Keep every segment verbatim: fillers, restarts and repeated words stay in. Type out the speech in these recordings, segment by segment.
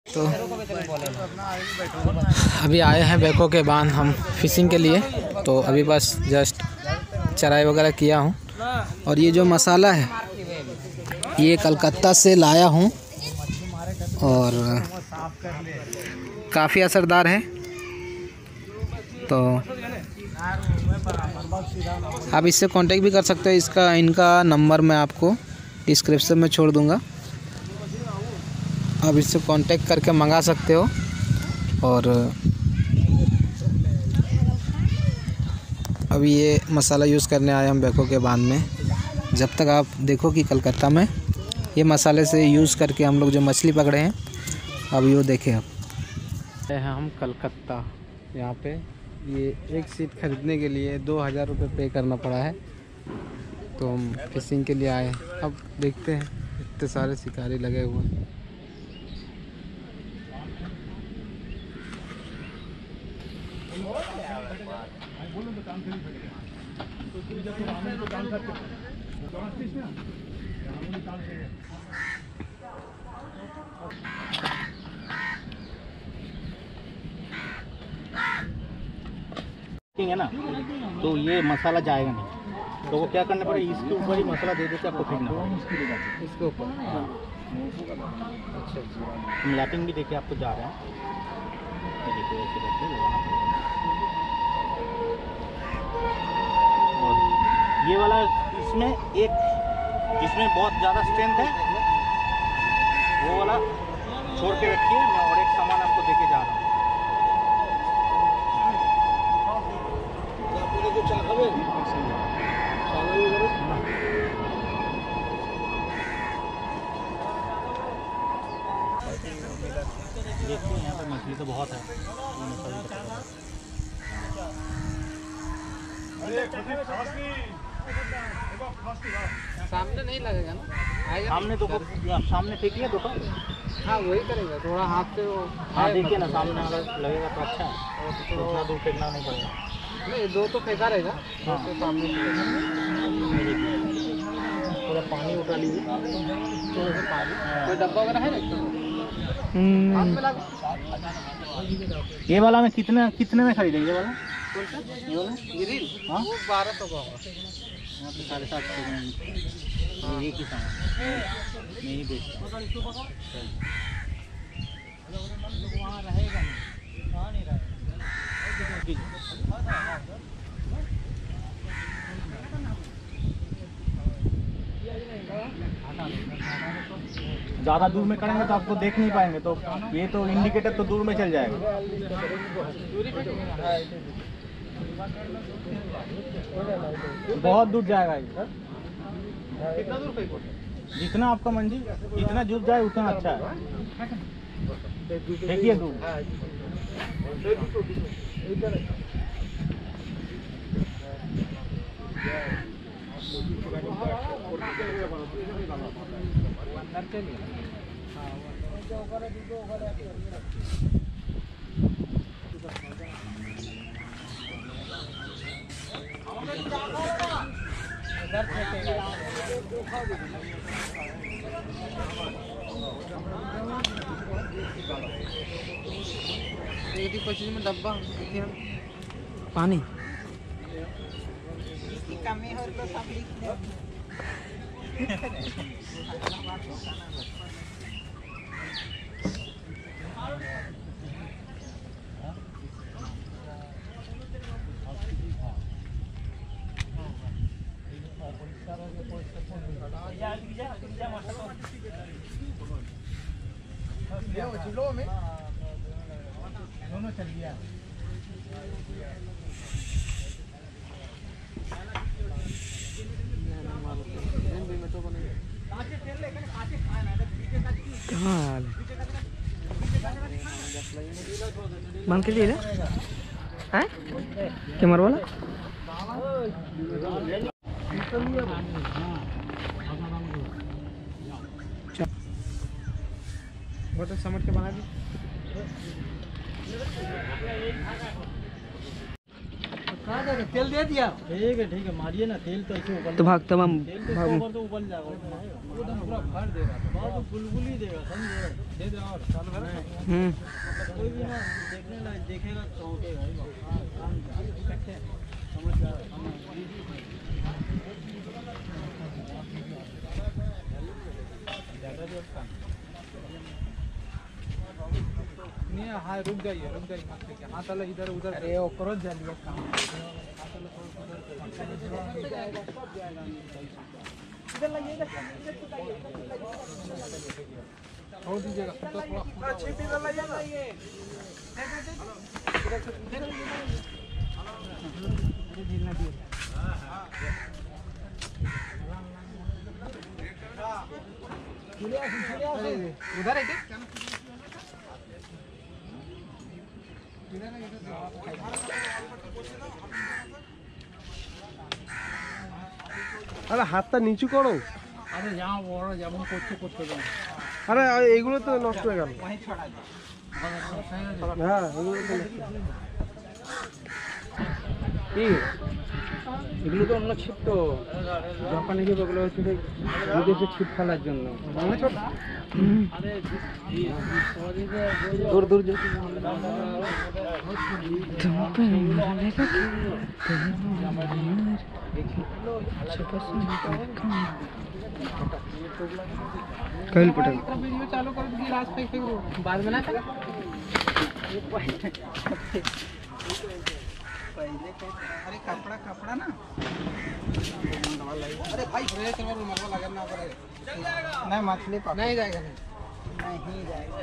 तो अभी आए हैं बैको के बांध हम फिशिंग के लिए। तो अभी बस जस्ट चराई वगैरह किया हूँ। और ये जो मसाला है ये कलकत्ता से लाया हूँ और काफ़ी असरदार है। तो आप इससे कांटेक्ट भी कर सकते हैं। इसका इनका नंबर मैं आपको डिस्क्रिप्शन में छोड़ दूँगा, आप इससे कांटेक्ट करके मंगा सकते हो। और अभी ये मसाला यूज़ करने आए हम बैको के बांध में। जब तक आप देखो कि कलकत्ता में ये मसाले से यूज़ करके हम लोग जो मछली पकड़े हैं, अब ये देखें। अब हैं हम कलकत्ता, यहाँ पे ये एक सीट ख़रीदने के लिए दो हज़ार रुपये पे करना पड़ा है। तो हम फिशिंग के लिए आए हैं। अब देखते हैं, इतने सारे शिकारी लगे हुए हैं। है ना, तो ये मसाला जाएगा नहीं। तो वो क्या करना पड़ेगा, इसके ऊपर ही मसाला दे देते आपको फेंकना पड़ेगा इसके ऊपर। हाँ अच्छा अच्छा, हम लैपिंग भी देखे आपको जा रहे हैं। ये देखो ऐसे करके लगाना पड़ेगा। और ये वाला इसमें एक जिसमें बहुत ज़्यादा स्ट्रेंथ है वो वाला छोड़ के रखिए। मैं और एक सामान आपको देके जा रहा हूँ। देखिए यहाँ पे मछली तो बहुत है। सामने नहीं लगेगा ना, सामने तो सामने फेंकिए दो। हाँ वही करेगा, थोड़ा हाथ से वो। हाँ देखिए ना, सामने अगर लगेगा तो अच्छा है, तो उतना दूर फेंकना नहीं पड़ेगा। नहीं, दो तो फेंका रहेगा। हाँ तो सामने थोड़ा पानी उठा लीजिए, थोड़ा सा पानी। कोई डब्बा वगैरह है ना? ये वाला में कितने कितने में खरीदेंगे? ये वाला कौन सा? ये वाला ग्रिल? हाँ वो बारह सौ का होगा। यहाँ पे साढ़े सात सौ में एक ही सामान मैं ही बेचता हूँ। वहाँ रहेगा नहीं, वहाँ नहीं रहेगा। ज़्यादा दूर में करेंगे तो आपको देख नहीं पाएंगे। तो ये तो इंडिकेटर तो दूर में चल जाएगा। बहुत दूर जाएगा ये। कितना दूर फेंको? जितना आपका मंडी जितना जुट जाए उतना अच्छा है। देखिए दूर पच्चीस में डब्बा पानी कमी हो तो सब लिख दो। में दोनों चल गया। कहाँ मान के लिए ना है कैमरा वाला बहुत समझ के बना दी। तेल दे दिया। ठीक है ठीक है, मारिए ना तेल तो ऐसे ऊपर तो भाग तमाम तेल तो ऊपर तो उबल जाएगा, वो तो पूरा भर देगा, बहुत बुलबुल ही देगा, समझे? दे दे और चालू कर। हम्म कोई भी ना देखने लायक देखेगा चौंकेगा ही बात। समझ गया? नहीं हाँ रुक जाइए रुक जाइए मत देखिए, हाथ वाला इधर उधर। अरे वो करो जल्दी काम, इधर लाइएगा छोड़ दीजिएगा थोड़ा छिप इधर लाइएगा। उधर है क्या? আরে হাতটা নিচু করো। আরে যাও বড় যেমন করছে করতে দাও। আরে এইগুলো তো নষ্ট হয়ে গেল। वहीं छोड़ा दे। হ্যাঁ এগুলো তো কি এগুলো তো অন্য ছিপ, তো জাপানি কি ওগুলো হচ্ছে বিদেশে ছিপ ফেলার জন্য মনে ছোট। দূর দূর যেতে कल पटल वीडियो चालू कर दी लास्ट पे फिर बाद में ना पहले अरे कपड़ा कपड़ा ना अरे भाई फ्रेश और मरवा लगना पड़ेगा। नहीं मछली पकड़ नहीं जाएगा, नहीं नहीं जाएगा।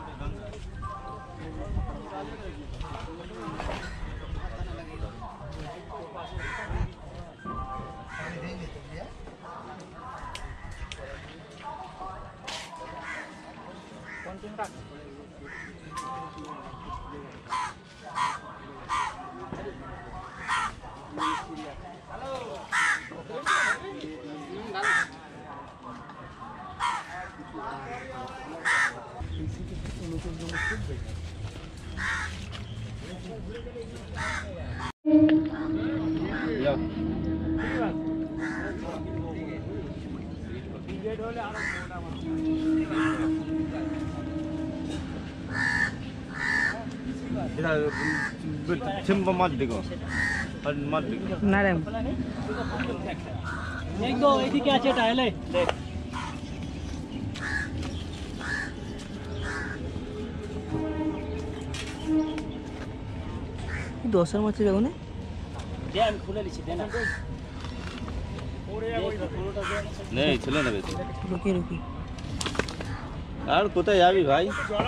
कौन सी रख छिम्ब मत दिखो और मत दिखो नारायण एक दो ऐसी क्या चेट है ले देख दोसर मछली जाओ ने জ্যাম খুলে লিছি দেনা नहीं चले ना बेटे रुकी रुकी আর কোথায় যাবি ভাই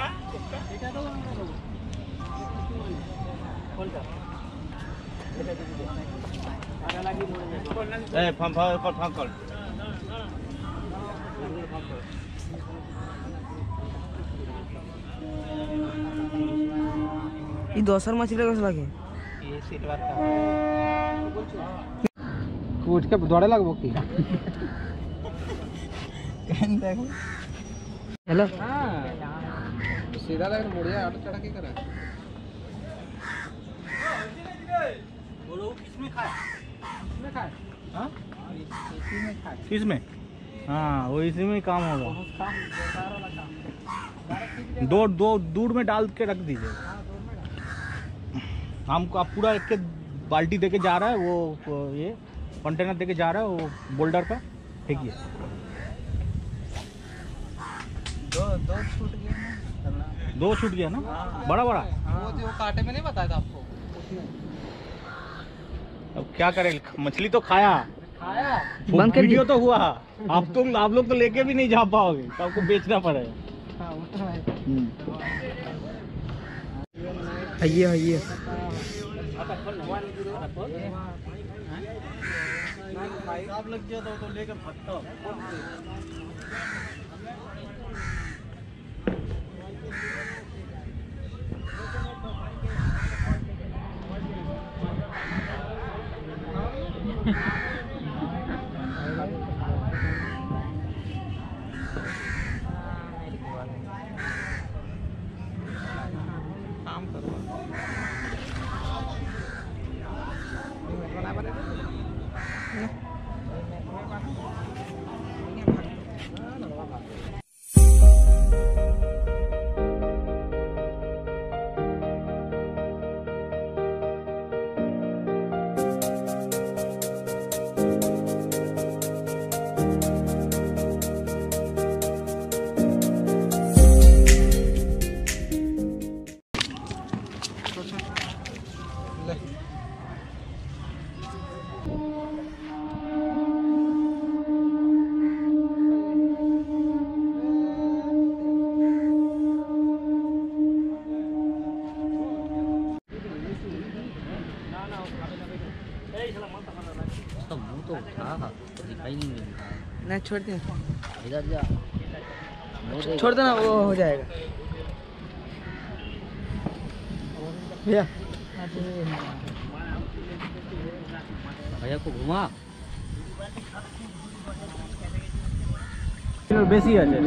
ए फम फम पर फम कर ये दोसर मछली कैसे लगे ये सिल्वर का उठ के दौड़े लगबो की कहन देखो हेलो हां सीधा लग मुड़िया ऑटो चढ़ा के करा बोलो किसमें खाया किसमें खाया हां इसी में खाया किस में हां वो इसी में काम होगा बहुत काम बेकार वाला काम दो दो दूर में डाल के रख दीजिए हमको आप पूरा एक बाल्टी देके जा रहा है वो ये कंटेनर देके जा रहा है वो बोल्डर पे फेंकिए दो दो छूट गया ना दो छूट गया ना बड़ा बड़ा वो जो कांटे में नहीं बताया था आपको अब क्या करें मछली तो खाया खाया बंद कर वीडियो तो हुआ आप तो आप लोग तो लेके भी नहीं जा पाओगे तो आपको बेचना पड़ेगा आइए आइए आप लग गया तो तो लेकर फटता काम करो तो था दिखाई नहीं मिल रहा। नहीं छोड़ दे, इधर जा। छोड़ देना, वो हो जाएगा भैया। भैया को घुमा। বেশি আছে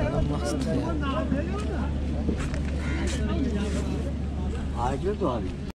मस्त है। आज तो आ